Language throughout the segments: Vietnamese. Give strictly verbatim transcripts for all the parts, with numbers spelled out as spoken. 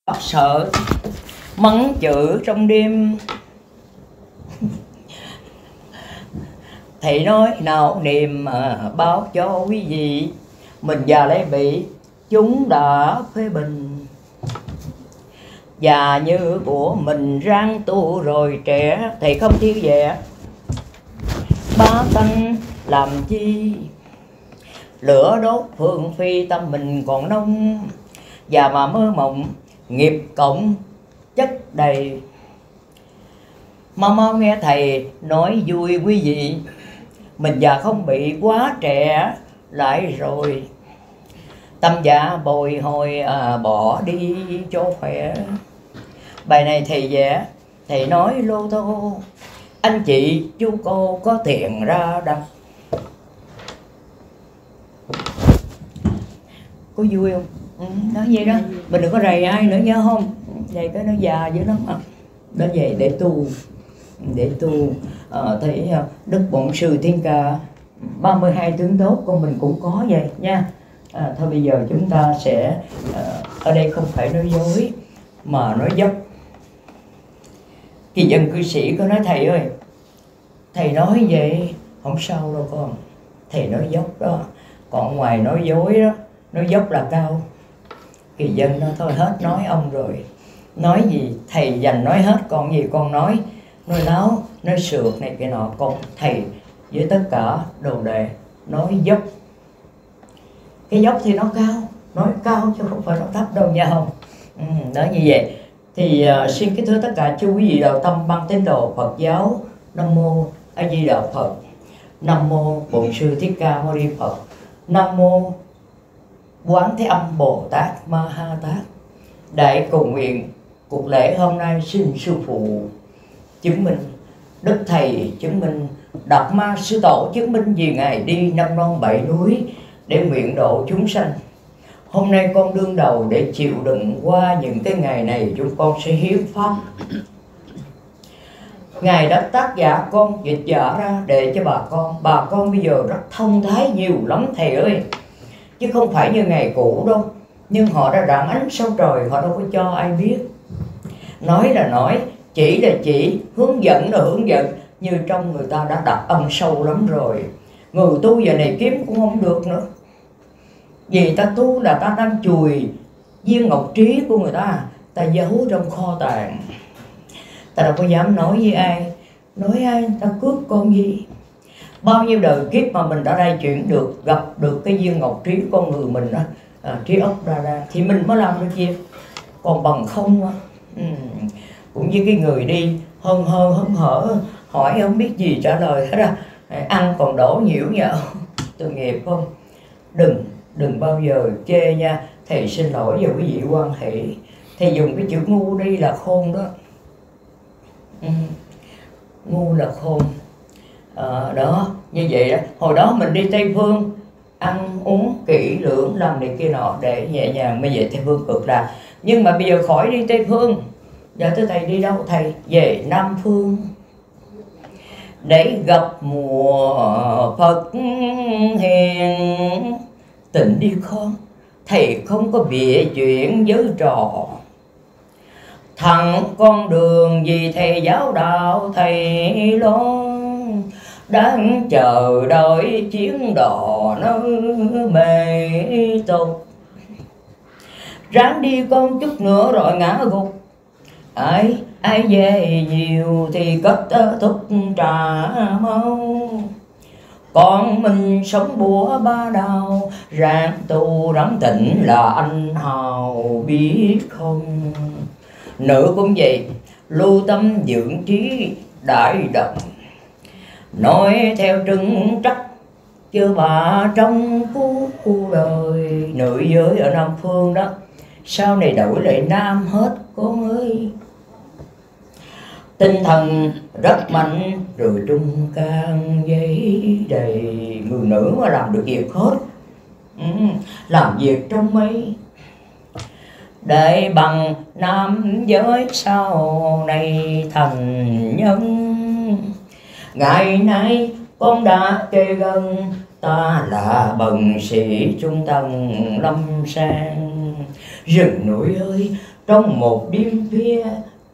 sợ mắng chữ trong đêm. Thầy nói nào niềm à, báo cho quý vị, mình già lấy bị chúng đã phê bình. Già như của mình ráng tu rồi trẻ, thầy không thiếu vẻ bá tánh làm chi. Lửa đốt phương phi tâm mình còn nông, già mà mơ mộng nghiệp cộng chất đầy. Mau mau nghe thầy nói vui quý vị, mình già không bị quá trẻ lại rồi. Tâm dạ bồi hồi à, bỏ đi cho khỏe. Bài này thầy vẽ, thầy nói lô tô, anh chị chú cô có tiền ra đọc. Có vui không? Ừ, nói vậy đó, mình đừng có rầy ai nữa nhớ không? Vậy cái nó già dữ lắm à. Đó vậy để tu, để tu à, thấy Đức Bổn Sư Thiên Ca ba mươi hai tướng tốt con mình cũng có vậy nha. À, thôi bây giờ chúng ta sẽ à, ở đây không phải nói dối mà nói dốc. Kỳ dân cư sĩ có nói thầy ơi, thầy nói vậy không sao đâu con, thầy nói dốc đó, còn ngoài nói dối đó, nói dốc là cao. Kỳ dân nó thôi hết nói ông rồi, nói gì thầy dành nói hết, còn gì con nói, nói láo, nói sượt này kia nọ, con thầy với tất cả đồ đệ nói dốc. Cái dốc thì nó cao, nói cao chứ không phải nó thấp đâu nha không. Ừ, đó như vậy thì uh, xin kính thưa tất cả chú quý vị đạo tâm băng tín đồ Phật giáo. Nam mô A Di Đà Phật, Nam mô Bổn Sư Thích Ca Mâu Ni Phật, Nam mô Quán Thế Âm Bồ Tát Ma Ha Tát. Đại cầu nguyện cuộc lễ hôm nay xin sư phụ chứng minh, đức thầy chứng minh, Đạt Ma sư tổ chứng minh vì ngài đi năm non bảy núi để nguyện độ chúng sanh. Hôm nay con đương đầu để chịu đựng qua những cái ngày này, chúng con sẽ hiến pháp. Ngài đã tác giả con dịch giả ra để cho bà con. Bà con bây giờ rất thông thái nhiều lắm thầy ơi, chứ không phải như ngày cũ đâu. Nhưng họ đã rạng ánh sao trời, họ đâu có cho ai biết. Nói là nói, chỉ là chỉ, hướng dẫn là hướng dẫn, như trong người ta đã đặt âm sâu lắm rồi. Người tu giờ này kiếm cũng không được nữa, vì ta tu là ta đang chùi viên ngọc trí của người ta, ta giấu trong kho tàng. Ta đâu có dám nói với ai, nói ai ta cướp con gì. Bao nhiêu đời kiếp mà mình đã đây chuyển được, gặp được cái viên ngọc trí con người mình đó, à, trí óc ra ra thì mình mới làm được việc. Còn bằng không ừ, cũng như cái người đi hân hơ hân hở, hỏi không biết gì trả lời hết á, ăn còn đổ nhiễu nhở, tội nghiệp không. Đừng đừng bao giờ chê nha. Thầy xin lỗi về quý vị quan hệ, thầy dùng cái chữ ngu đi là khôn đó. Ừ, ngu là khôn. À, đó như vậy đó. Hồi đó mình đi Tây Phương ăn uống kỹ lưỡng làm này kia nọ để nhẹ nhàng, bây giờ Tây Phương cực là. Nhưng mà bây giờ khỏi đi Tây Phương, giờ tới thầy đi đâu? Thầy về Nam Phương để gặp mùa Phật hiền. Tỉnh đi con, thầy không có bịa chuyện với trò, thẳng con đường gì thầy giáo đạo thầy lo. Đang chờ đợi chuyến đò nó mê tục, ráng đi con chút nữa rồi ngã gục. Ai ai về nhiều thì kết thúc trả mau, còn mình sống bủa ba đào, ráng tu ráng tỉnh là anh hào biết không. Nữ cũng vậy, lưu tâm dưỡng trí đại động, nói theo trưng trắc chứ bà trong cuộc đời. Nữ giới ở Nam Phương đó, sau này đổi lại nam hết con ơi. Tinh thần rất mạnh rồi trung can giấy đầy. Người nữ mà làm được việc hết, ừ, làm việc trong mấy để bằng nam giới sau này thành nhân. Ngày nay con đã kê gần, ta là bần sĩ trung tầng lâm sang. Rừng núi ơi trong một đêm khuya.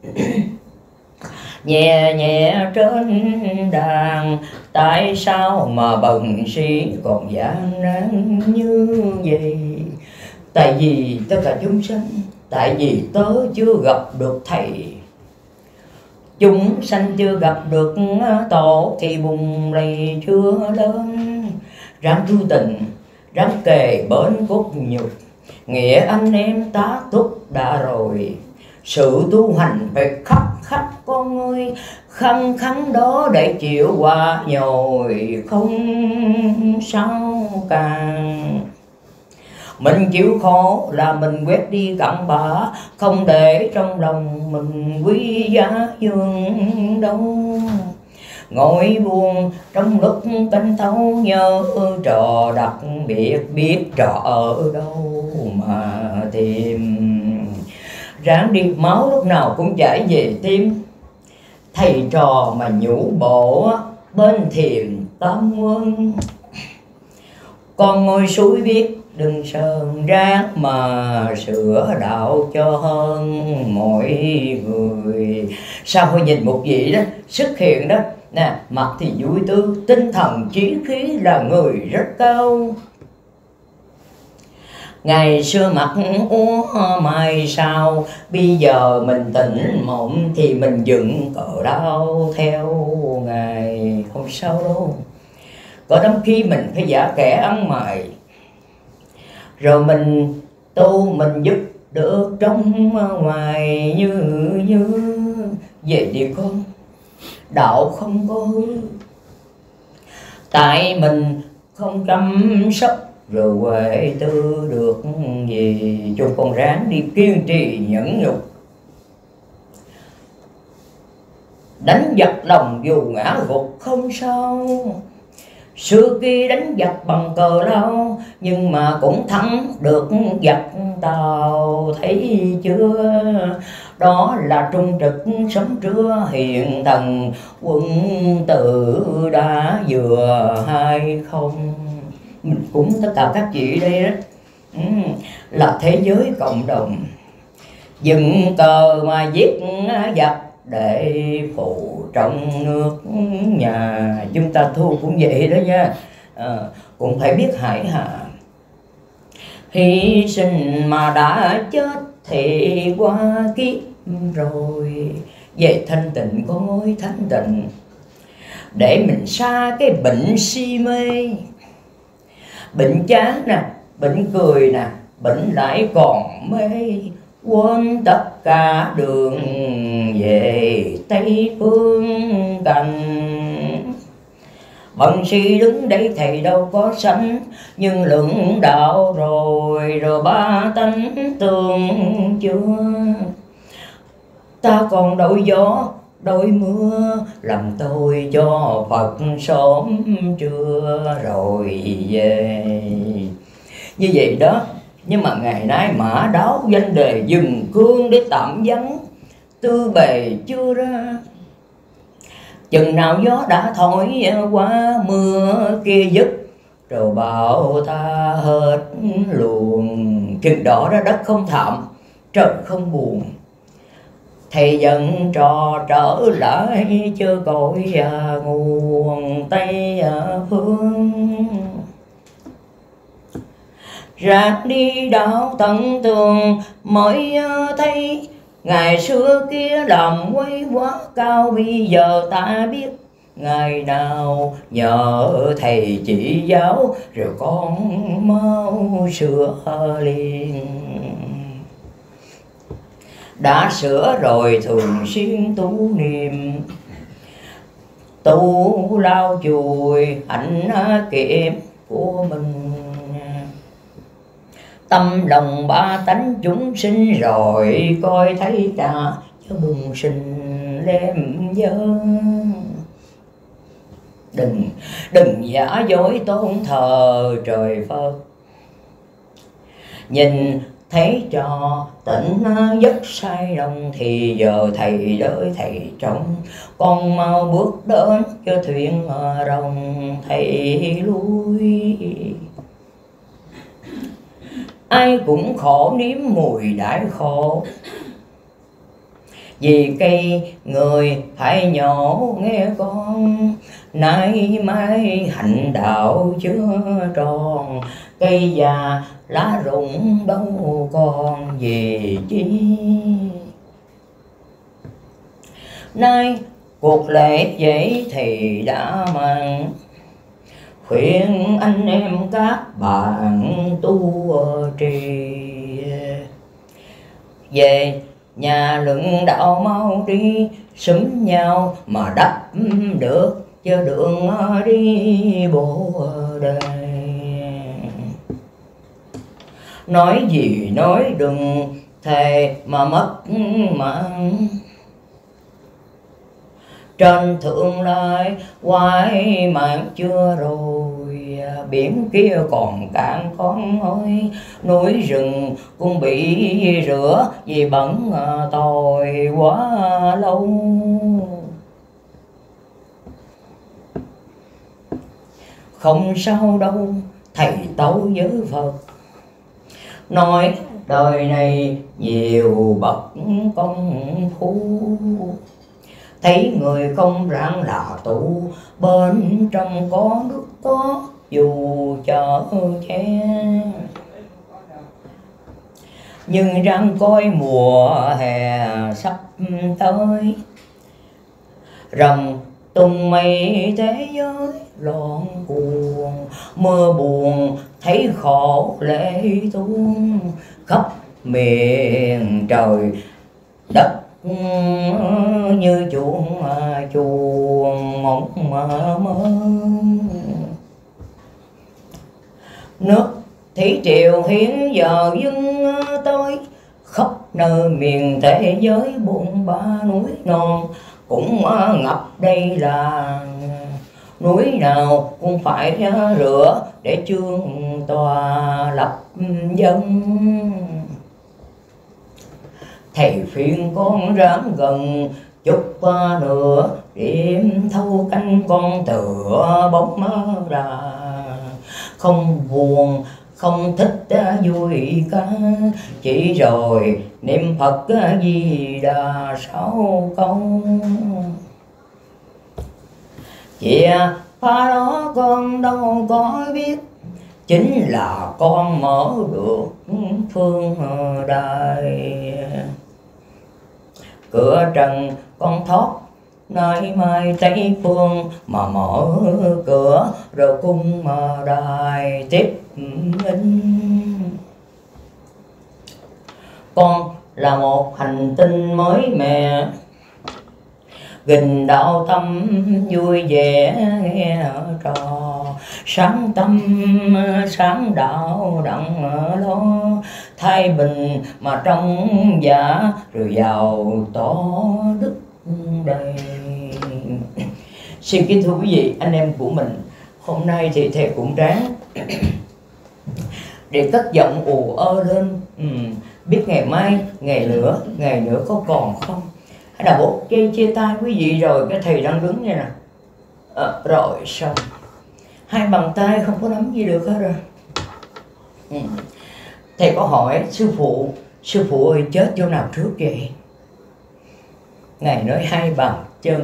Nhẹ nhẹ trên đàn, tại sao mà bần sĩ còn gian nan như vậy? Tại vì tất cả chúng sanh, tại vì tớ chưa gặp được thầy. Chúng sanh chưa gặp được tổ thì bùng lầy chưa lớn. Ráng tu tình, ráng kề bên cốt nhục, nghĩa anh em tá túc đã rồi. Sự tu hành phải khắc khắc con ơi, khăng khăng đó để chịu qua nhồi không sao càng. Mình chịu khổ là mình quét đi cặn bã, không để trong lòng mình quý giá dương đâu. Ngồi buồn trong lúc canh thâu nhớ trò đặc biệt, biết trò ở đâu mà tìm. Ráng đi máu lúc nào cũng chảy về tim, thầy trò mà nhủ bộ bên thiền tam quân. Con ngồi suối biết đừng sơn rác mà sửa đạo cho hơn mọi người. Sao hồi nhìn một vị đó xuất hiện đó nè, mặt thì vui tươi, tinh thần trí khí là người rất cao. Ngày xưa mặt úa mai sao, bây giờ mình tỉnh mộng thì mình dựng cờ đau theo ngày. Không sao đâu, có đôi khi mình phải giả kẻ ăn mày, rồi mình tu mình giúp được trong ngoài như như vậy đi con. Đạo không có hư, tại mình không chăm sóc rồi huệ tư được gì. Chúng con ráng đi kiên trì nhẫn nhục, đánh giặc lòng dù ngã gục không sao. Xưa kia đánh giặc bằng cờ lao, nhưng mà cũng thắng được giặc Tàu. Thấy chưa, đó là trung trực sớm trưa hiện thần quân tử đã vừa hay không. Mình cũng tất cả các chị đây đó, ừ, là thế giới cộng đồng dựng cờ mà giết giặc để phụ trong nước nhà. Chúng ta thu cũng vậy đó nha, à, cũng phải biết hải hạ. Hy sinh mà đã chết thì qua kiếp rồi. Về thanh tịnh con ơi thanh tịnh, để mình xa cái bệnh si mê. Bệnh chán nè, bệnh cười nè, bệnh lại còn mê. Quên tất cả đường về Tây Phương Cành. Bần si đứng đây thầy đâu có sánh, nhưng luận đạo rồi, rồi ba tánh tương chưa. Ta còn đổi gió, đổi mưa, làm tôi cho Phật sớm trưa rồi về. Như vậy đó. Nhưng mà ngày nay mã đáo danh đề dừng cương để tạm vắng, tư bề chưa ra. Chừng nào gió đã thổi qua mưa kia dứt, rồi bảo ta hết luồng. Chừng đó đó đất không thảm, trời không buồn. Thầy dẫn trò trở lại chưa cội à, nguồn Tây à, phương. Rạc đi đạo tận tường mới thấy, ngày xưa kia làm quay quá cao. Bây giờ ta biết ngày nào nhờ thầy chỉ giáo, rồi con mau sửa liền. Đã sửa rồi thường xuyên tu niệm, tu lau chùi hạnh kiệm của mình. Tâm lòng ba tánh chúng sinh rồi, coi thấy cả cho bùng sinh lem dơn. Đừng, đừng giả dối tôn thờ trời Phật. Nhìn thấy trò tỉnh giấc say lòng, thì giờ thầy đợi thầy trông. Con mau bước đến cho thuyền rồng thầy lui. ai cũng khổ nếm mùi đại khổ. Vì cây người phải nhổ nghe con, nay mai hạnh đạo chưa tròn. Cây già lá rụng đâu còn gì chi. Nay cuộc lễ vậy thì đã mang, khuyên anh em các bạn tu trì. Về nhà luận đạo mau đi, xúm nhau mà đắp được cho đường đi bộ đời. Nói gì nói đừng thề mà mất mạng, trên thượng lai quay mạng chưa rồi. Biển kia còn cạn con ơi, núi rừng cũng bị rửa vì bẩn tồi quá lâu. Không sao đâu thầy tấu với Phật, nói đời này nhiều bậc công phu. Thấy người không ráng là tu, bên trong có nước có dù chở che. Nhưng ráng coi mùa hè sắp tới, rồng tung mây thế giới loạn cuồng. Mưa buồn thấy khổ lệ tuôn, khắp miền trời đất như chuông chuông mộng mơ. Nước thủy triều hiến giờ dưng tới, khắp nơi miền thế giới buồn ba núi non cũng ngập đây là. Núi nào cũng phải rửa để chương tòa lập dân. Thầy phiền con ráng gần chút nữa, đêm thâu canh con tựa bóng đà. Không buồn không thích vui ca, chỉ rồi niệm Phật Di Đà sáu câu. Chìa phá đó con đâu có biết, chính là con mở được phương đại. Cửa trần con thoát nay mai tây phương, mà mở cửa rồi cung mà đài tiếp minh. Con là một hành tinh mới mẻ, gìn đạo tâm vui vẻ nghe trò. Sáng tâm sáng đạo đặng lo, thái bình mà trong giả rồi giàu to đức đầy. Xin kính thưa quý vị anh em của mình, hôm nay thì thầy cũng ráng để cất giọng ù ơ lên. ừ, Biết ngày mai, ngày nữa, ngày nữa có còn không? Hay là bộ chia, chia tay quý vị rồi, cái thầy đang đứng đây nè. À, rồi xong, hai bàn tay không có nắm gì được hết rồi. ừ. Thầy có hỏi sư phụ, sư phụ ơi chết chỗ nào trước vậy? Ngài nói hai bàn chân.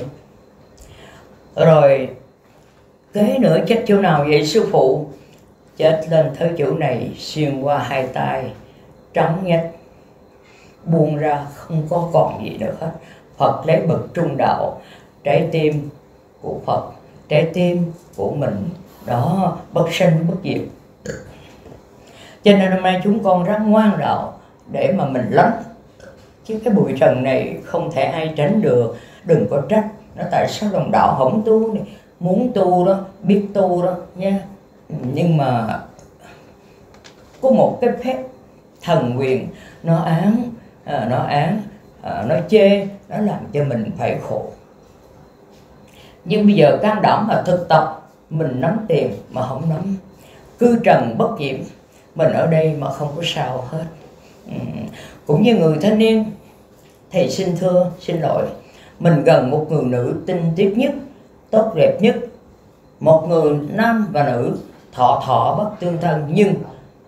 Rồi kế nữa chết chỗ nào vậy sư phụ? Chết lên tới chỗ này, xuyên qua hai tay, trắng nhách, buông ra không có còn gì nữa hết. Phật lấy bậc trung đạo, trái tim của Phật, trái tim của mình đó, bất sanh bất diệt. Cho nên hôm nay chúng con rất ngoan đạo để mà mình lánh, chứ cái bụi trần này không thể ai tránh được. Đừng có trách nó tại sao đồng đạo không tu này. Muốn tu đó, biết tu đó nha, nhưng mà có một cái phép thần quyền nó án, à, nó án, à, nó chê, nó làm cho mình phải khổ. Nhưng bây giờ can đảm mà thực tập, mình nắm tiền mà không nắm, cư trần bất diệm, mình ở đây mà không có sao hết. ừ. Cũng như người thanh niên, thầy xin thưa, xin lỗi, mình gần một người nữ tinh tiết nhất, tốt đẹp nhất, một người nam và nữ thọ thọ bất tương thân, nhưng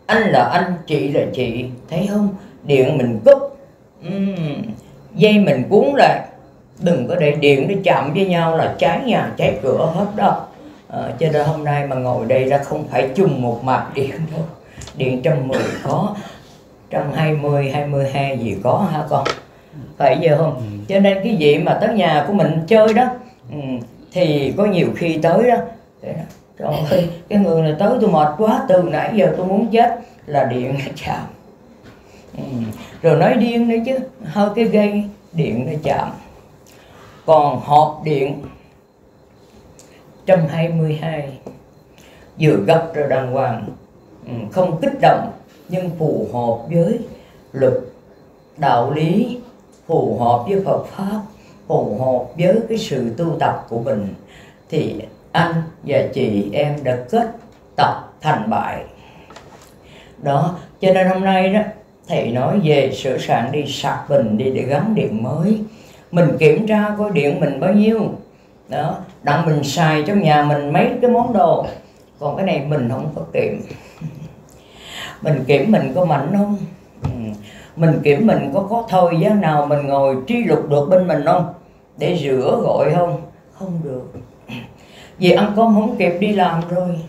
anh là anh, chị là chị, thấy không? Điện mình cúp, uhm, dây mình cuốn lại, đừng có để điện nó chạm với nhau là cháy nhà cháy cửa hết đó. À, cho nên hôm nay mà ngồi đây là không phải chung một mạch điện đâu. Điện trăm mười có, trăm hai mươi, hai mươi hai gì có hả con? Phải giờ không? Ừ. Cho nên cái gì mà tới nhà của mình chơi đó, ừ, thì có nhiều khi tới đó, trời ơi, cái người này tới tôi mệt quá, từ nãy giờ tôi muốn chết, là điện nó chạm. Ừ. Rồi nói điên nữa chứ, hơi cái gây điện nó chạm. Còn hộp điện một trăm hai mươi hai vừa gấp rồi đàng hoàng, ừ, không kích động nhưng phù hợp với luật đạo lý, phù hợp với Phật pháp, phù hợp với cái sự tu tập của mình, thì anh và chị em đã kết tập thành bại đó. Cho nên hôm nay đó thầy nói về sửa soạn đi, sạc bình đi để gắn điện mới. Mình kiểm tra coi điện mình bao nhiêu đó, đặng mình xài trong nhà mình mấy cái món đồ. Còn cái này mình không có kiểm. Mình kiểm mình có mạnh không? Ừ. Mình kiểm mình có có thời gian nào mình ngồi tri lục được bên mình không? Để rửa gọi không? Không được. Vì ăn cơm không kịp đi làm rồi.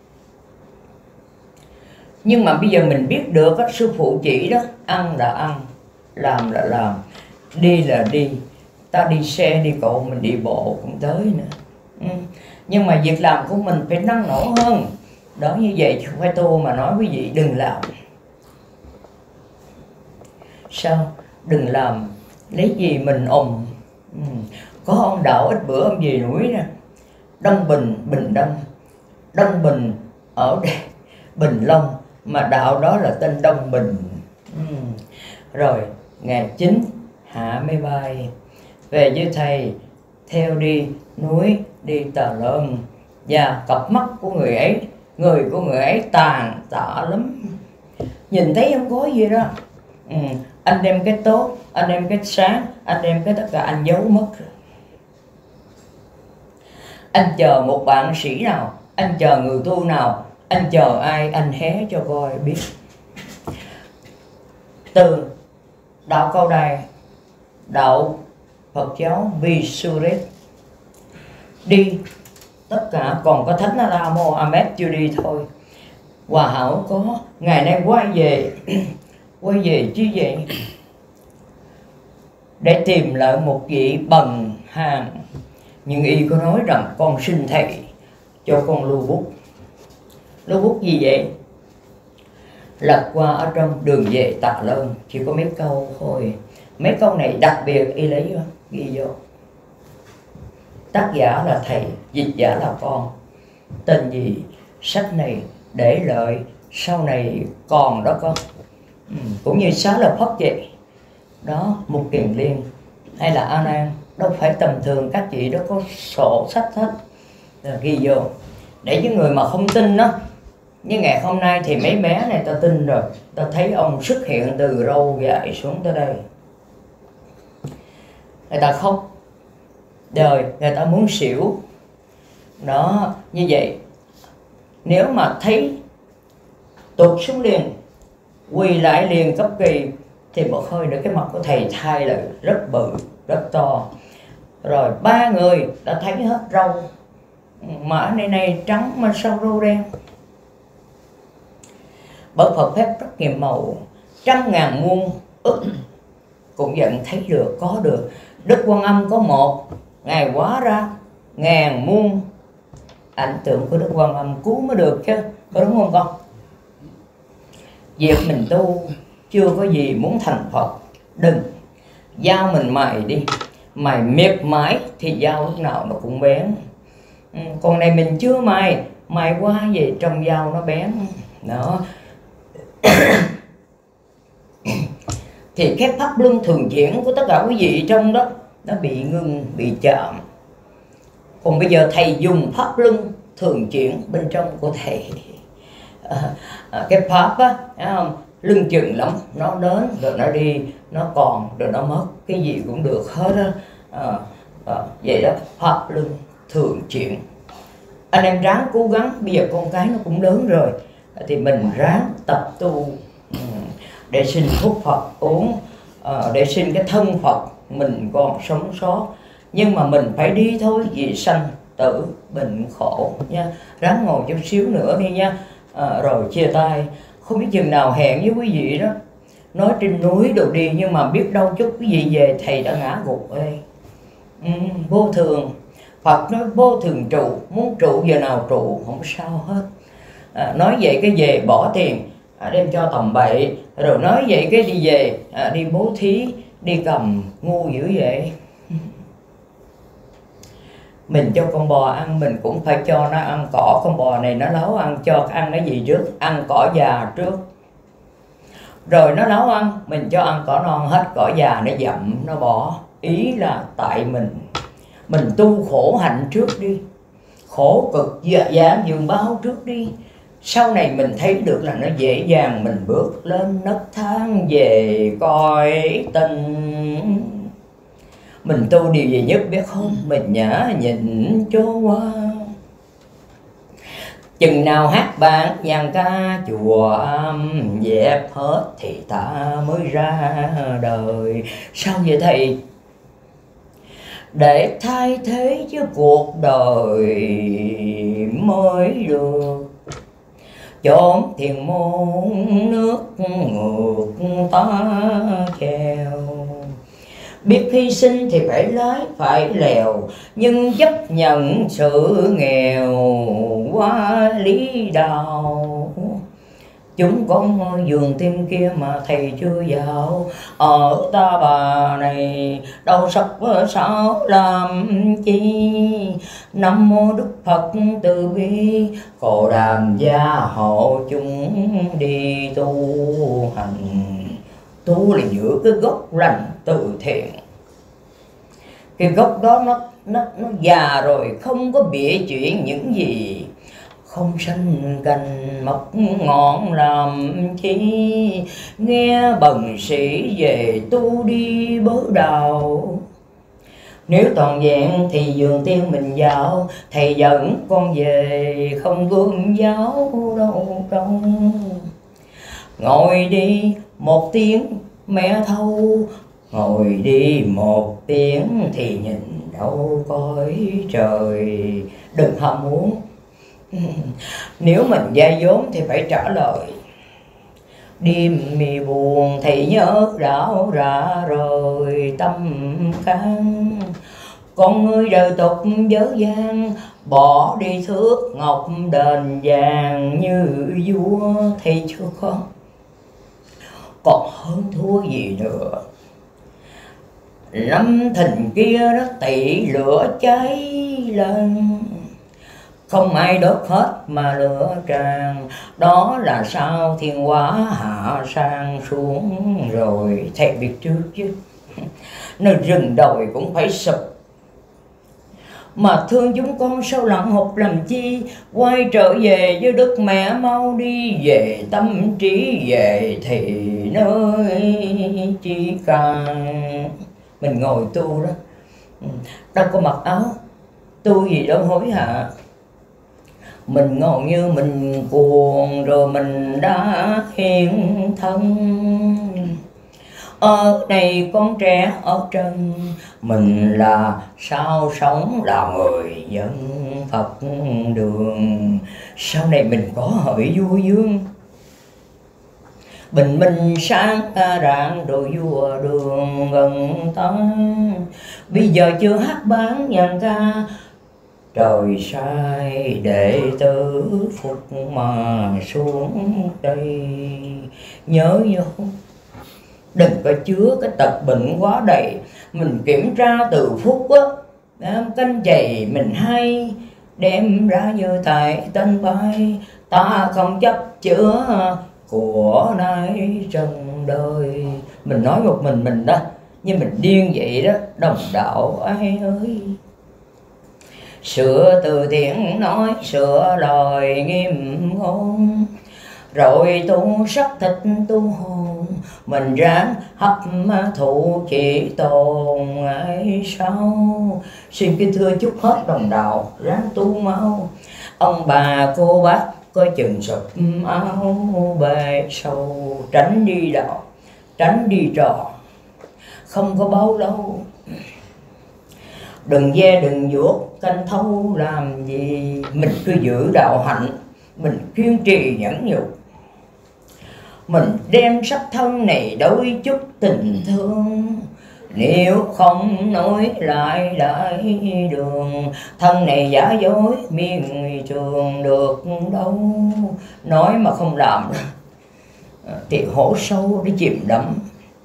Nhưng mà bây giờ mình biết được các sư phụ chỉ đó, ăn là ăn, làm là làm, đi là đi. Ta đi xe, đi cộ, mình đi bộ cũng tới nữa. Ừ. Nhưng mà việc làm của mình phải năng nổ hơn. Đó, như vậy chứ không phải tôi mà nói quý vị đừng làm. Sao? Đừng làm lấy gì mình ồm. Ừ. Có ông Đạo ít bữa ông về núi nè, Đông Bình, Bình Đông. Đông Bình ở đây, Bình Long, mà đạo đó là tên Đông Bình. Ừ. Rồi ngày chín hạ máy bay về với thầy, theo đi núi, đi Tà Lơn. Và cặp mắt của người ấy, người của người ấy tàn tạ lắm, nhìn thấy không có gì đó. Ừ. Anh đem cái tốt, anh đem cái sáng, anh đem cái tất cả anh giấu mất rồi. Anh chờ một bạn sĩ nào, anh chờ người tu nào, anh chờ ai, anh hé cho coi biết. Từ đạo Cao Đài, đạo Phật giáo Visuret đi, tất cả còn có Thánh A Mô Ahmed chưa đi thôi. Hòa Hảo có, ngày nay quay về, quay về chứ vậy, để tìm lại một vị bần hàng. Nhưng y có nói rằng con xin thầy cho con lưu bút. Lưu bút gì vậy? Lật qua ở trong đường về Tà Lơn, chỉ có mấy câu thôi. Mấy câu này đặc biệt y lấy ghi vô. Tác giả là thầy, dịch giả là con. Tên gì? Sách này để lợi sau này còn đó con. Ừ, cũng như Xá Lợi Phất vậy. Đó, Mục Kiền Liên hay là A Nan, đâu phải tầm thường, các chị đó có sổ sách hết. Rồi ghi vô. Để những người mà không tin đó, như ngày hôm nay thì mấy bé này ta tin rồi. Ta thấy ông xuất hiện từ râu dài xuống tới đây, người ta khóc đời, người ta muốn xỉu. Đó, như vậy nếu mà thấy tụt xuống liền, quỳ lại liền cấp kỳ, thì một hơi nữa cái mặt của thầy thay là rất bự, rất to. Rồi ba người đã thấy hết râu, mà này này trắng mà sao râu đen. Bởi Phật phép rất nhiều màu, trăm ngàn muôn ức cũng vẫn thấy được, có được. Đức Quan Âm có một, Ngài hóa ra ngàn muôn ảnh tượng của Đức Quan Âm cứu mới được chứ, có đúng không con? Việc mình tu chưa có gì muốn thành Phật, đừng dao mình mài đi, mài miệt mãi thì dao lúc nào nó cũng bén. Ừ, còn này mình chưa mài, mài qua về trong dao nó bén đó. Thì cái pháp luân thường chuyển của tất cả quý vị trong đó nó bị ngưng, bị chậm. Còn bây giờ thầy dùng pháp luân thường chuyển bên trong của thầy, à, à, cái pháp á, thấy không? Lưng chừng lắm, nó đến rồi nó đi, nó còn rồi nó mất, cái gì cũng được hết á. À, à, vậy đó, pháp luân thường chuyển. Anh em ráng cố gắng, bây giờ con cái nó cũng lớn rồi, thì mình ráng tập tu để xin thuốc Phật uống, để xin cái thân Phật mình còn sống sót. Nhưng mà mình phải đi thôi, vì sanh tử bệnh khổ nha. Ráng ngồi chút xíu nữa đi nha, à, rồi chia tay. Không biết chừng nào hẹn với quý vị đó, nói trên núi đồ đi, nhưng mà biết đâu chút quý vị về thầy đã ngã gục ơi. Ừ, vô thường. Phật nói vô thường trụ, muốn trụ giờ nào trụ không sao hết. À, nói vậy cái về bỏ tiền à, đem cho tầm bậy, rồi nói vậy cái đi về à, đi bố thí, đi cầm, ngu dữ vậy. Mình cho con bò ăn mình cũng phải cho nó ăn cỏ. Con bò này nó nấu ăn, cho ăn cái gì trước? Ăn cỏ già trước, rồi nó nấu ăn, mình cho ăn cỏ non hết, cỏ già nó dậm nó bỏ. Ý là tại mình mình tu khổ hạnh trước đi, khổ cực giảm dường báo trước đi. Sau này mình thấy được là nó dễ dàng, mình bước lên nấc thang về cõi tình. Mình tu điều gì nhất biết không? Mình nhã nhịn cho qua. Chừng nào hát bản nhàn ca chùa âm dẹp hết thì ta mới ra đời. Sao vậy thầy? Để thay thế chứ cuộc đời mới được. Chốn thiền môn nước ngược ta chèo. Biết hy sinh thì phải lái phải lèo, nhưng chấp nhận sự nghèo qua lý đạo. Chúng con vườn tim kia mà thầy chưa vào, ở ta bà này đâu sắc sao làm chi. Nam mô Đức Phật từ bi, Cồ Đàm gia hộ chúng đi tu hành. Tu là giữ cái gốc lành từ thiện. Cái gốc đó nó, nó, nó già rồi, không có bịa chuyện những gì. Không sanh cành mọc ngọn làm chi. Nghe bần sĩ về tu đi bớ đào. Nếu toàn vẹn thì vườn tiên mình vào, thầy dẫn con về không gương giáo đâu đâu. Ngồi đi một tiếng mẹ thâu, ngồi đi một tiếng thì nhìn đâu coi trời. Đừng ham muốn. Nếu mình vay vốn thì phải trả lời. Đêm mì buồn thì nhớ đảo ra rồi tâm can. Con người đời tục dở dang, bỏ đi thước ngọc đền vàng như vua. Thì chưa con còn hơn thua gì nữa. Năm thình kia nó tỵ lửa cháy lên, không ai đốt hết mà lửa tràn. Đó là sao thiên hóa hạ sang xuống rồi. Thầy biết trước chứ. Nơi rừng đồi cũng phải sụp, mà thương chúng con sao lặng hụt làm chi. Quay trở về với Đức Mẹ mau đi, về tâm trí về thì nơi chỉ càng. Mình ngồi tu đó, đâu có mặc áo, tu gì đâu hối hả. Mình ngồi như mình cuồng rồi mình đã hiện thân. Ở đây con trẻ ở trần, mình là sao sống là người dân Phật đường. Sau này mình có hỡi vua dương, bình minh sáng ta rạng rồi vua đường gần ta. Bây giờ chưa hát bán nhàn ca, trời sai đệ tử Phúc mà xuống đây. Nhớ vô, đừng có chứa cái tật bệnh quá đầy. Mình kiểm tra từ Phúc á, canh chày mình hay đem ra như tại tân bay. Ta không chấp chữa của nay trần đời. Mình nói một mình mình đó, nhưng mình điên vậy đó đồng đạo ai ơi. Sửa từ thiện nói sửa lời nghiêm ngôn, rồi tu sắc thịt tu hồn. Mình ráng hấp thụ chỉ tồn ai sao. Xin kính thưa chúc hết đồng đạo ráng tu mau. Ông bà cô bác coi chừng sụp áo bề sâu. Tránh đi đạo, tránh đi trò, không có bao lâu. Đừng ve đừng vuốt canh thâu làm gì. Mình cứ giữ đạo hạnh, mình kiên trì nhẫn nhục. Mình đem sắc thân này đôi chút tình thương. Nếu không nói lại đại đường, thân này giả dối miên trường được đâu. Nói mà không làm thì hổ sâu để chìm đắm.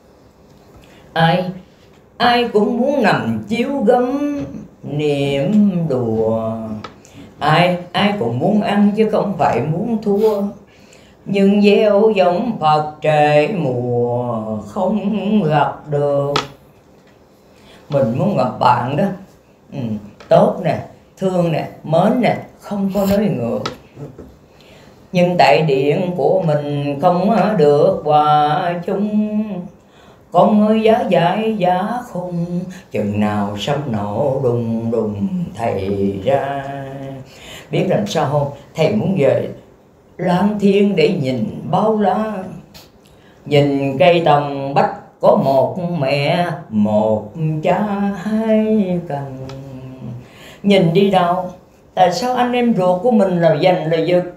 Ai ai cũng muốn nằm chiếu gấm niệm đùa. Ai ai cũng muốn ăn chứ không phải muốn thua. Nhưng gieo giống Phật trễ mùa không gặp được. Mình muốn gặp bạn đó, ừ, tốt nè, thương nè, mến nè, không có nói ngược. Nhưng tại điện của mình không được hòa chung. Con ơi giá dại giá khung, chừng nào sấm nổ đùng đùng thầy ra. Biết làm sao không? Thầy muốn về Lam Thiên để nhìn bao la. Nhìn cây tầm bách có một mẹ, một cha hai cành. Nhìn đi đâu, tại sao anh em ruột của mình là giành là giật?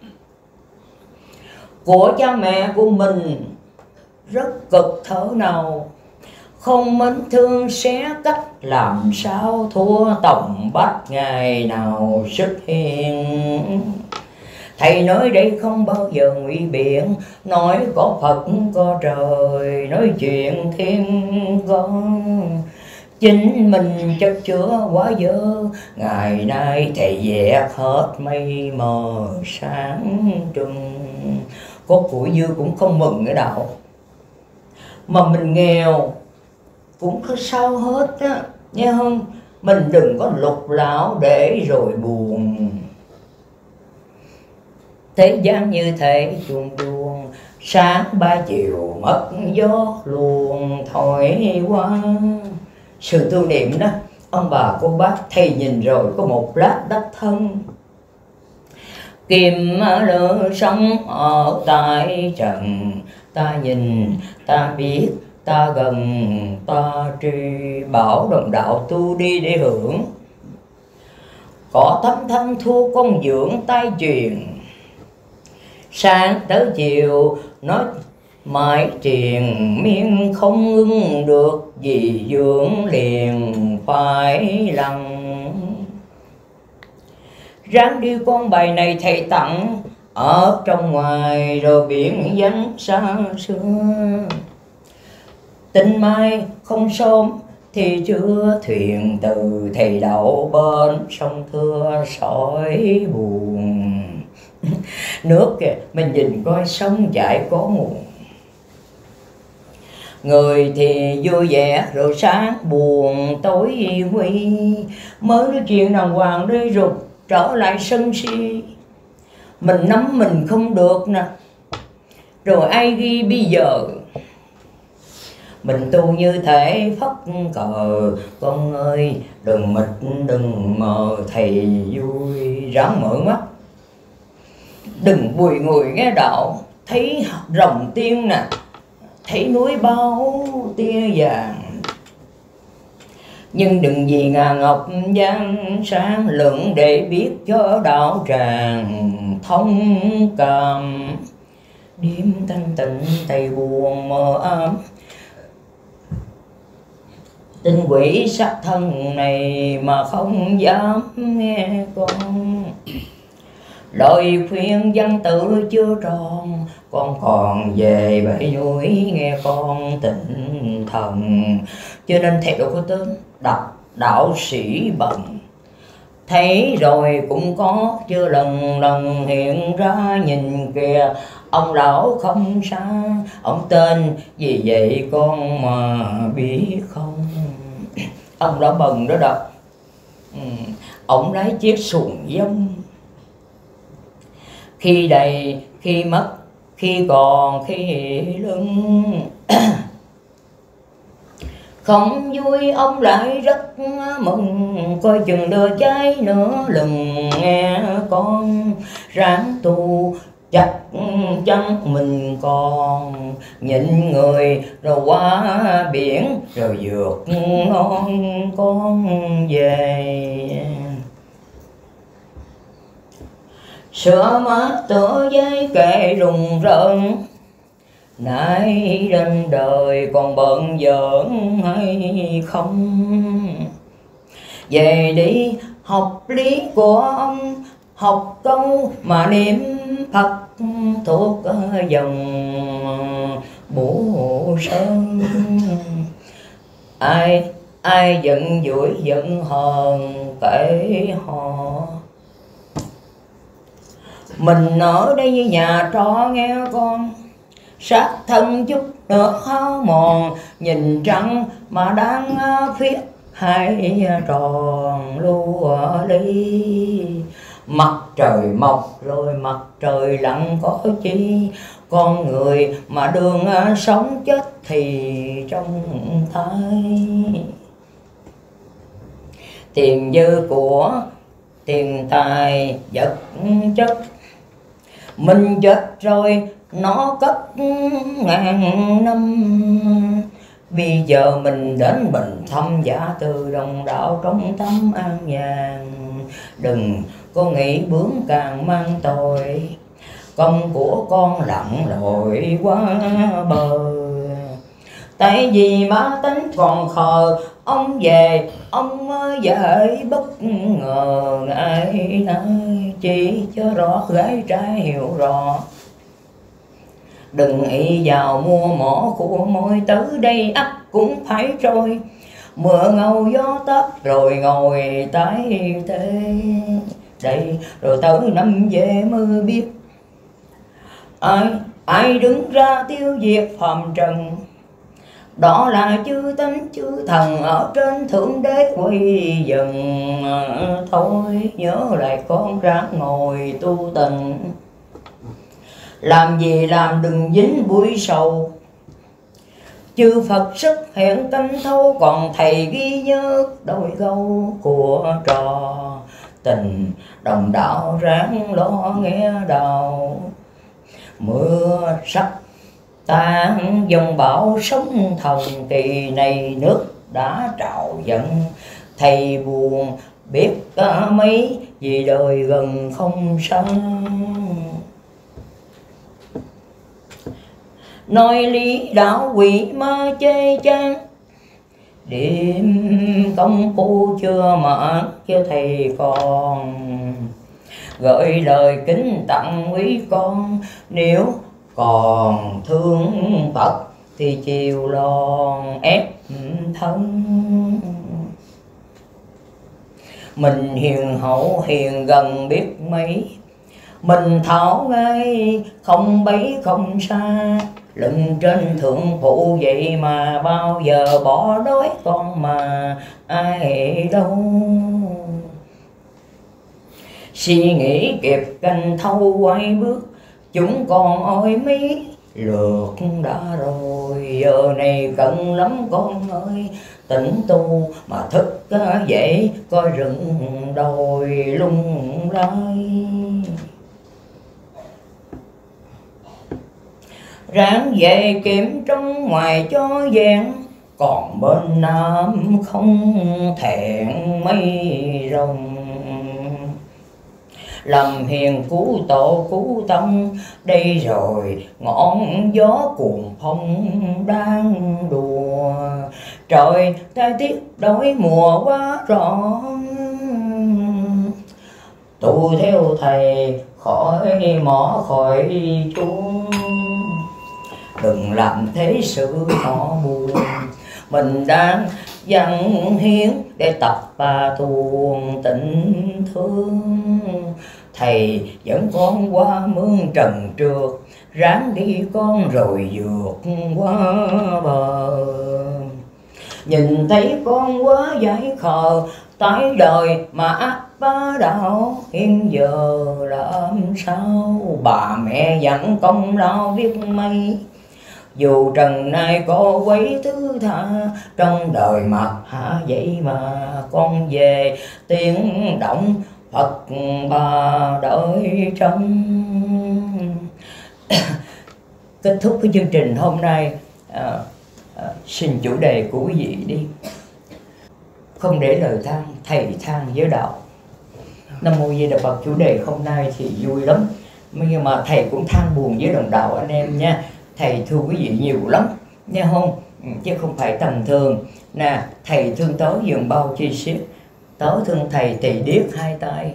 Của cha mẹ của mình rất cực thở nào. Không mến thương xé cách, làm sao thua Tòng Bách ngày nào xuất hiện. Thầy nói đây không bao giờ ngụy biện, nói có Phật có trời, nói chuyện thiên con. Chính mình chất chứa quá dơ, ngày nay thầy dẹp hết mây mờ sáng trưng. Có của dư cũng không mừng cái đạo, mà mình nghèo cũng có sao hết á, nghe không? Mình đừng có lục lão để rồi buồn. Thế gian như thế chuông chuông, sáng ba chiều mất gió luồng thổi qua. Sự tu niệm đó, ông bà cô bác thầy nhìn rồi có một lát đắc thân. Kim lửa sống ở tại trần, ta nhìn ta biết ta gần ta tri. Bảo đồng đạo tu đi để hưởng, có thấm thân thua con dưỡng tai truyền. Sáng tới chiều nói mãi triền miên không ngưng được, vì dưỡng liền phải lặng. Ráng đi con bài này thầy tặng, ở trong ngoài rồi biển vắng xa xưa. Tình mai không sớm thì chưa thuyền từ, thầy đậu bên sông thưa sỏi buồn. Nước kìa, mình nhìn coi sông chảy có nguồn. Người thì vui vẻ rồi sáng buồn tối nguy. Mới nói chuyện đàng hoàng đi rồi trở lại sân si. Mình nắm mình không được nè, rồi ai ghi bây giờ. Mình tu như thể phất cờ, con ơi đừng mịt đừng mờ, thầy vui ráng mở mắt. Đừng bùi ngùi nghe đạo, thấy rồng tiên nè, thấy núi bao tia vàng. Nhưng đừng vì ngà ngọc giang sáng lượng, để biết cho đạo tràng thông cảm. Đêm thanh tịnh tay buồn mờ ám, tình quỷ sắc thân này mà không dám nghe con. Lời khuyên văn tự chưa tròn, con còn về bãi núi nghe con tinh thần. Cho nên thầy đâu có tên đọc đạo sĩ bần. Thấy rồi cũng có chưa lần lần hiện ra, nhìn kìa ông lão không xa. Ông tên vì vậy con mà biết không? Ông lão bần đó đọc, ừ, ông lái chiếc xuồng dông. Khi đầy khi mất, khi còn khi lưng. Không vui ông lại rất mừng, coi chừng lửa cháy nữa lừng nghe con. Ráng tu chắc chắn mình còn, nhịn người rồi qua biển rồi vượt ngon con về. Sữa mát tựa dây kệ rùng rợn, nãy đến đời còn bận giỡn hay không. Về đi học lý của ông, học câu mà niệm Phật thuộc dòng Bồ Sơn. Ai ai giận dỗi giận hờn kể họ, mình ở đây như nhà trọ nghe con. Sát thân chút nữa hao mòn, nhìn trăng mà đang phiết hai tròn lúa ly. Mặt trời mọc rồi mặt trời lặn có chi, con người mà đường sống chết thì trong tay. Tiền dư của tiền tài vật chất, mình chết rồi nó cất ngàn năm. Bây giờ mình đến bình thăm giả từ đồng đạo trong tâm an nhàn. Đừng có nghĩ bướng càng mang tội, công của con lặn lội qua bờ. Tại vì má tính còn khờ, ông về ông dạy bất ngờ. Ai nói chỉ cho rõ gái trai hiểu rõ, đừng ý vào mua mỏ của môi tứ đây ắt cũng phải trôi. Mưa ngâu gió tết rồi ngồi tái tê đây, rồi tới năm về mưa biết. Ai ai đứng ra tiêu diệt phàm trần, đó là chư tánh chư thần ở trên thượng đế quay dần. Thôi nhớ lại con ráng ngồi tu tịnh, làm gì làm đừng dính bụi sầu. Chư Phật sức hiện tâm thâu, còn thầy ghi nhớ đôi câu của trò. Tình đồng đạo ráng lo nghe đạo, mưa sắp tan dòng bão sóng thần. Kỳ này nước đã trào dâng, thầy buồn biết cả mấy vì đời gần không sanh. Nói lý đạo quỷ ma chê chán, điểm công phu chưa mãn cho thầy còn. Gửi lời kính tặng quý con, nếu còn thương Phật thì chiều lòn ép thân. Mình hiền hậu hiền gần biết mấy, mình thảo ngay không bấy không xa. Lưng trên thượng phụ vậy mà bao giờ bỏ đói con mà ai đâu. Suy nghĩ kịp canh thâu quay bước, chúng con ôi mấy lượt đã rồi. Giờ này cần lắm con ơi, tỉnh tu mà thức dậy coi rừng đồi lung lay. Ráng về kiếm trong ngoài cho vẹn, còn bên Nam không thẹn mây rồng. Làm hiền cứu tổ cứu tâm, đây rồi ngọn gió cuồng phong đang đùa. Trời tai tiết đổi mùa quá rõ, tu theo thầy khỏi mỏ khỏi chuông. Đừng làm thế sự họ buồn, mình đang dâng hiến để tập và tuồng tình thương. Thầy dẫn con qua mương trần trượt, ráng đi con rồi vượt qua bờ. Nhìn thấy con quá dại khờ, tái đời mà ác bá đạo. Hiện giờ làm sao bà mẹ dặn công lao biết mấy, Dù trần nay có quấy thứ tha, trong đời mặc hạ vậy mà con về tiếng động Phật bà đợi trong. Kết thúc cái chương trình hôm nay, à, à, xin chủ đề của quý vị đi. Không để lời than, thầy than với đạo. Nam mô Di Đà Phật. Chủ đề hôm nay thì vui lắm, nhưng mà thầy cũng than buồn với đồng đạo anh em nha. Thầy thương quý vị nhiều lắm nha không, chứ không phải tầm thường nè. Thầy thương tớ dường bao chi xiết, tớ thương thầy thì điếc hai tay.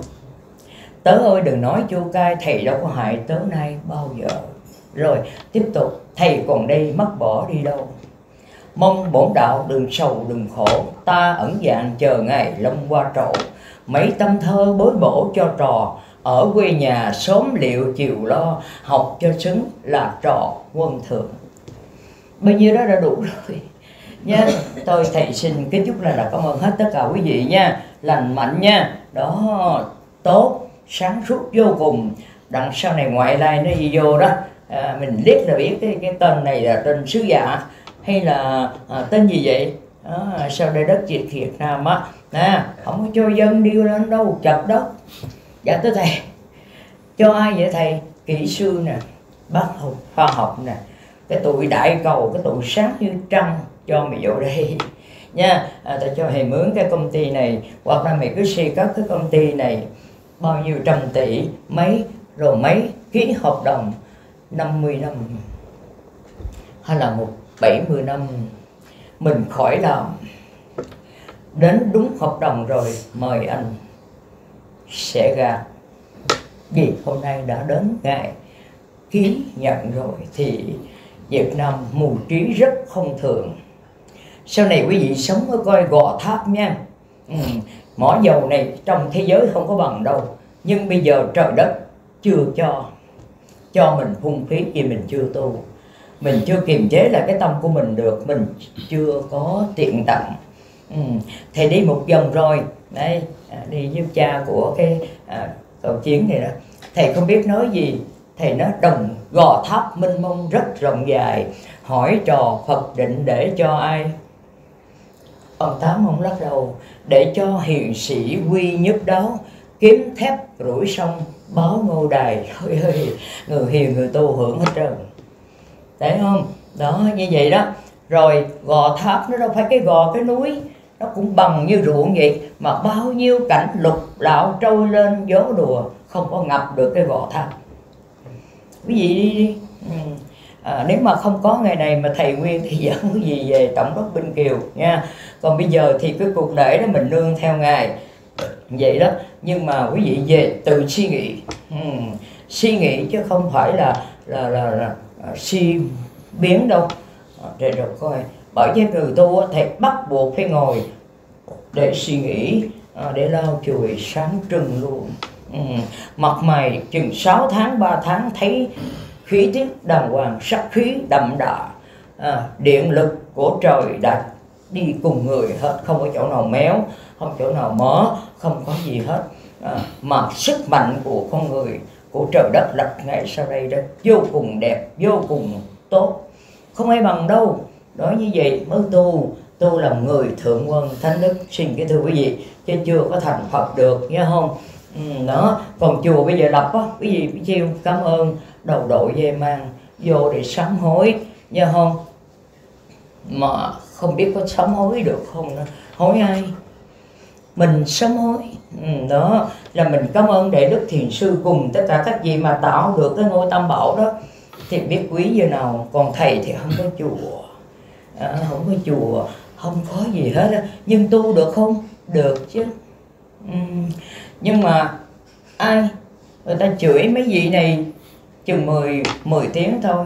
Tớ ơi đừng nói chua cay, thầy đâu có hại tớ nay bao giờ. Rồi tiếp tục, thầy còn đây mất bỏ đi đâu. Mong bổn đạo đừng sầu đừng khổ, ta ẩn dạng chờ ngày long qua trổ. Mấy tâm thơ bối bổ cho trò, ở quê nhà sớm liệu chiều lo. Học cho xứng là trò quân thượng. Bao nhiêu đó đã đủ rồi nha. Tôi thầy xin kính chúc là, là cảm ơn hết tất cả quý vị nha. Lành mạnh nha. Đó, tốt, sáng suốt vô cùng. Đằng sau này ngoại lai nó đi vô đó, à, mình liếc là biết cái, cái tên này là tên sứ giả hay là à, tên gì vậy đó, sau đây đất Việt Việt Nam á, nè, không có cho dân đi lên đâu chặt đất. Dạ thưa thầy, cho ai vậy thầy? Kỹ sư nè, bác học khoa học nè, cái tụi đại cầu, cái tụi sáng như trăng, cho mày vô đây nha. À, ta cho mày mướn cái công ty này, hoặc là mày cứ xây các cái công ty này bao nhiêu trăm tỷ, mấy rồi mấy ký hợp đồng năm mươi năm hay là một bảy mươi năm, mình khỏi làm. Đến đúng hợp đồng rồi mời anh sẽ gạt. Vì hôm nay đã đến ngày ký nhận rồi thì Việt Nam mưu trí rất không thường. Sau này quý vị sống ở coi Gò Tháp nha. Ừ, mỏ dầu này trong thế giới không có bằng đâu, nhưng bây giờ trời đất chưa cho cho mình phung phí vì mình chưa tu, mình chưa kiềm chế lại cái tâm của mình được, mình chưa có tiện tặng. Ừ, thầy đi một vòng rồi đây, à, đi với cha của cái à, cầu chiến này đó. Thầy không biết nói gì, thầy nói đồng Gò Tháp mênh mông rất rộng dài, hỏi trò Phật định để cho ai? Ông Tám ông lắc đầu, để cho hiền sĩ quy nhất đó, kiếm thép rủi sông báo ngô đài. Thôi ơi, người hiền người tu hưởng hết trơn, thấy không? Đó, như vậy đó. Rồi Gò Tháp nó đâu phải cái gò cái núi, nó cũng bằng như ruộng vậy, mà bao nhiêu cảnh lục lạo trôi lên gió đùa, không có ngập được cái Gò Tháp. Quý vị đi đi. Ừ. À, nếu mà không có ngày này mà thầy Nguyên thì dẫn cái gì về Tổng đốc Binh Kiều nha. Còn bây giờ thì cái cuộc lễ đó mình nương theo ngài vậy đó. Nhưng mà quý vị về tự suy nghĩ, ừ. suy nghĩ chứ không phải là là là, là, là suy biến đâu. À, để rồi coi, bởi vì người tu thầy bắt buộc phải ngồi để suy nghĩ, à, để lau chùi sáng trưng luôn. Ừ. Mặt mày chừng sáu tháng ba tháng thấy khí tiết đàng hoàng, sắc khí đậm đà, à, điện lực của trời đã đi cùng người hết, không có chỗ nào méo, không chỗ nào mỡ, không có gì hết. À, mà sức mạnh của con người, của trời đất lập ngày sau đây đó vô cùng đẹp, vô cùng tốt, không ai bằng đâu. Đó, như vậy mới tu, tu làm người thượng quân thánh đức. Xin cái thưa quý vị, chứ chưa có thành Phật được nha không. Ừ, đó. Còn chùa bây giờ lập á, quý vị phải chiêu cảm ơn đầu đội dây mang vô để sám hối nha không. Mà không biết có sám hối được không nữa. Hối ai? Mình sám hối. Ừ, đó là mình cảm ơn Đại Đức Thiền Sư cùng tất cả các vị mà tạo được cái ngôi Tam Bảo đó, thì biết quý như nào. Còn thầy thì không có chùa, à, không có chùa, không có gì hết á. Nhưng tu được không? Được chứ. Ừ. Nhưng mà ai người ta chửi mấy vị này chừng mười mười tiếng thôi,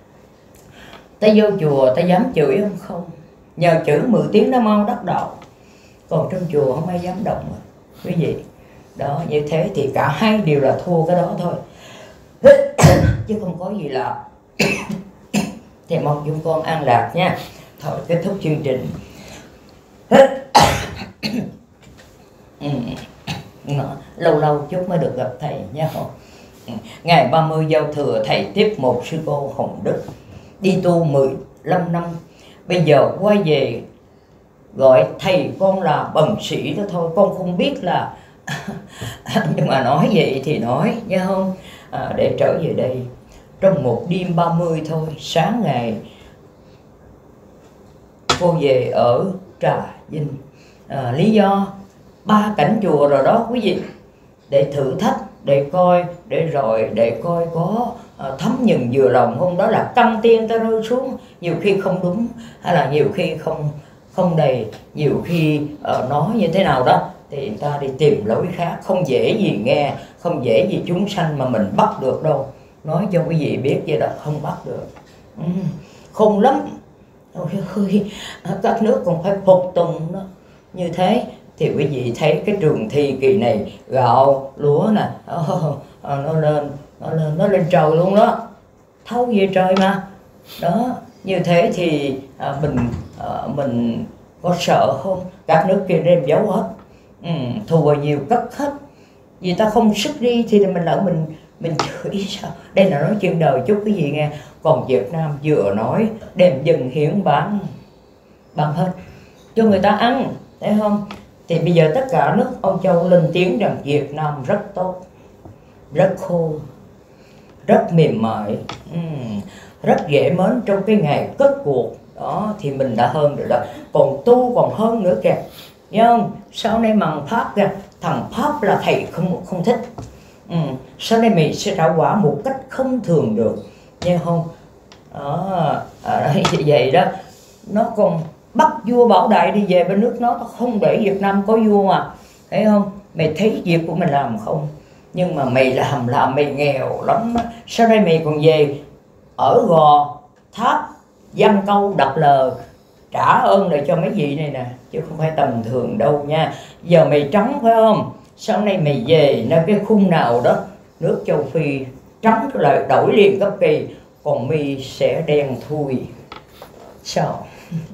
ta vô chùa ta dám chửi không? Không. Nhờ chửi mười tiếng nó mau đắc đạo. Còn trong chùa không ai dám động mà quý vị. Đó, như thế thì cả hai đều là thua cái đó thôi chứ không có gì là thì mong chúng con an lạc nha. Thôi kết thúc chương trình. Ừ. Nó, lâu lâu chút mới được gặp thầy nha. Ừ. Ngày ba mươi giao thừa thầy tiếp một sư cô Hồng Đức. đi tu mười lăm năm, bây giờ quay về gọi thầy con là bần sĩ đó thôi, con không biết là nhưng mà nói vậy thì nói nghe không. À, để trở về đây trong một đêm ba mươi thôi, sáng ngày cô về ở Trà Vinh. À, lý do ba cảnh chùa rồi đó quý vị, để thử thách, để coi, để rồi để coi có uh, thấm nhừng vừa lòng không. Đó là căn tiên ta rơi xuống, nhiều khi không đúng, hay là nhiều khi không không đầy, nhiều khi uh, nói như thế nào đó thì người ta đi tìm lối khác. Không dễ gì nghe, không dễ gì chúng sanh mà mình bắt được đâu. Nói cho quý vị biết vậy đó, không bắt được. Ừ, khôn lắm. Ôi ơi, các nước còn phải phục tùng đó. Như thế thì quý vị thấy cái trường thi kỳ này, gạo, lúa nè, nó lên, nó lên, nó lên trời luôn đó. Thâu về trời mà. Đó, như thế thì à, mình à, mình có sợ không? Các nước kia đem giấu hết. Ừ, thù bao nhiêu cất hết. Vì ta không sức đi thì mình lỡ mình mình chửi sao? Đây là nói chuyện đời chút cái gì nghe. Còn Việt Nam vừa nói đem dân hiến bán bán hết cho người ta ăn, thấy không? Thì bây giờ tất cả nước ông Châu lên tiếng rằng Việt Nam rất tốt, rất khô, rất mềm mại, uhm, rất dễ mến trong cái ngày kết cuộc đó, thì mình đã hơn rồi đó. Còn tu còn hơn nữa kìa, nhớ không? Sau này bằng Pháp kìa, thằng Pháp là thầy không không thích. Ừ. Sau này mình sẽ trả quả một cách không thường được, nghe không? Đó, à, vậy đó, nó còn bắt vua Bảo Đại đi về bên nước nó, nó không để Việt Nam có vua mà, thấy không? Mày thấy việc của mình làm không? Nhưng mà mày làm làm mày nghèo lắm. Sau đây mày còn về ở Gò Tháp văn câu đập lờ trả ơn lại cho mấy vị này nè, chứ không phải tầm thường đâu nha. Giờ mày trắng phải không? Sau này mày về nơi cái khung nào đó nước châu Phi trắng lại đổi liền cấp kỳ, còn mi sẽ đen thui. Sao?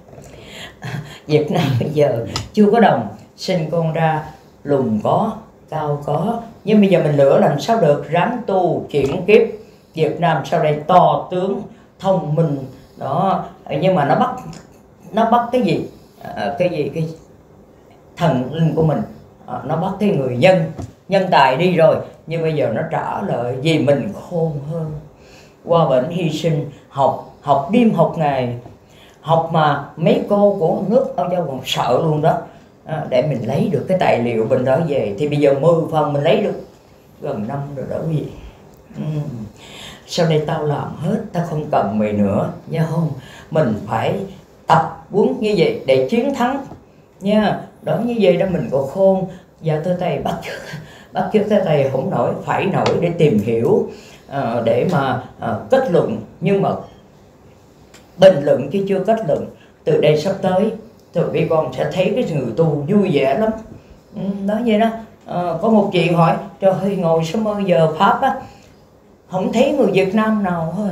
Việt Nam bây giờ chưa có đồng, sinh con ra lùn có, cao có, nhưng bây giờ mình lựa làm sao được, ráng tu chuyển kiếp. Việt Nam sau đây to tướng, thông minh đó, nhưng mà nó bắt nó bắt cái gì, à, cái gì cái thần linh của mình, à, nó bắt cái người nhân nhân tài đi rồi, nhưng bây giờ nó trả lời vì mình khôn hơn, qua bệnh hy sinh, học học đêm học ngày, học mà mấy cô của nước Âu Châu còn sợ luôn đó. À, để mình lấy được cái tài liệu bên đó về thì bây giờ mười phần mình lấy được gần năm rồi đó quý vị. Ừ. Sau đây tao làm hết, tao không cần mày nữa nha, không? Mình phải tập huấn như vậy để chiến thắng nha. Đó, như vậy đó mình có khôn. Và tôi thầy bắt chước bắt chước tới thầy không nổi, phải nổi để tìm hiểu, à, để mà à, kết luận, nhưng mà bình luận chứ chưa kết luận. Từ đây sắp tới tụi bi con sẽ thấy cái người tu vui vẻ lắm. Ừ, nói vậy đó. À, có một chị hỏi trời ơi, ngồi sáu mươi giờ Pháp á không thấy người Việt Nam nào hết.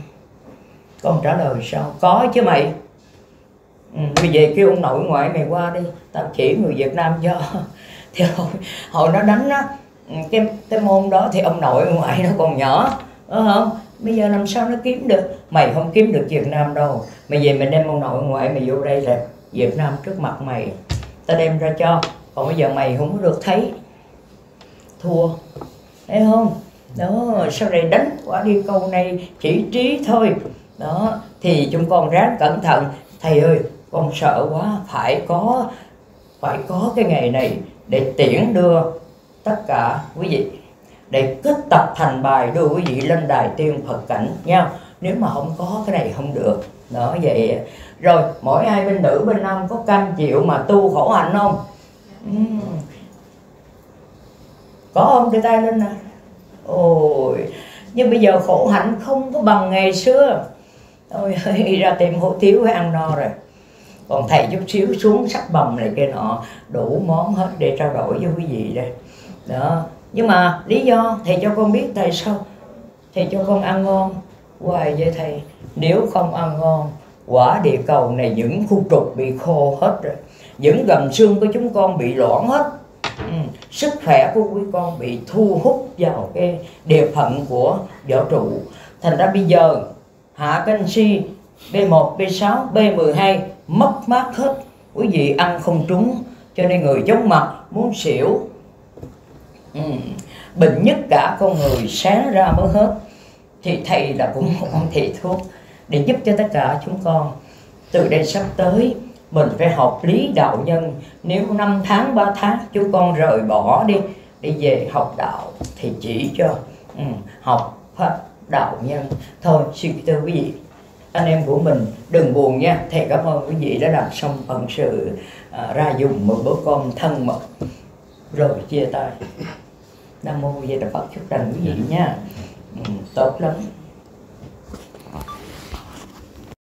Con trả lời sao? Có chứ mày. Ừ, bây giờ kêu ông nội ngoại mày qua đi, tao chỉ người Việt Nam cho. Thì hồi, hồi nó đánh á, cái, cái môn đó thì ông nội ngoại nó còn nhỏ, đúng không? Bây giờ làm sao nó kiếm được? Mày không kiếm được Việt Nam đâu. Mày về mày đem ông nội ngoại mày vô đây là Việt Nam trước mặt mày, tao đem ra cho. Còn bây giờ mày không có được thấy, thua, thấy không? Đó, sau này đánh quả đi câu này chỉ trí thôi. Đó, thì chúng con ráng cẩn thận. Thầy ơi, con sợ quá, phải có phải có cái ngày này để tiễn đưa tất cả quý vị, để kết tập thành bài đưa quý vị lên đài tiên Phật cảnh nha. Nếu mà không có cái này không được. Đó, vậy rồi mỗi ai bên nữ bên nam có cam chịu mà tu khổ hạnh không? Uhm. Có không? Đưa tay lên nè. Ôi, nhưng bây giờ khổ hạnh không có bằng ngày xưa. Ôi ơi, ra tìm hủ tiếu hay ăn no rồi. Còn thầy chút xíu xuống sắc bầm này kia nọ, đủ món hết để trao đổi với quý vị đây. Đó, nhưng mà lý do thầy cho con biết tại sao thầy cho con ăn ngon hoài vậy thầy. Nếu không ăn ngon, quả địa cầu này những khu trục bị khô hết rồi, những gầm xương của chúng con bị loãng hết. Ừ, sức khỏe của quý con bị thu hút vào cái địa phận của võ trụ. Thành ra bây giờ hạ canxi, B một, B sáu, B mười hai mất mát hết. Quý vị ăn không trúng, cho nên người chóng mặt, muốn xỉu, ừ. bệnh nhất cả con người sáng ra mới hết. Thì thầy là cũng một ông thầy thuốc để giúp cho tất cả chúng con. Từ đây sắp tới mình phải học lý đạo nhân. Nếu năm tháng, ba tháng chúng con rời bỏ đi để về học đạo thì chỉ cho ừ, học pháp đạo nhân thôi. Xin thưa quý vị, anh em của mình đừng buồn nha. Thầy cảm ơn quý vị đã làm xong phận sự à, ra dùng một bữa cơm thân mật rồi chia tay. Nam mô Di Đà Phật. Chúc rằng quý vị nha, ừ, tốt lắm.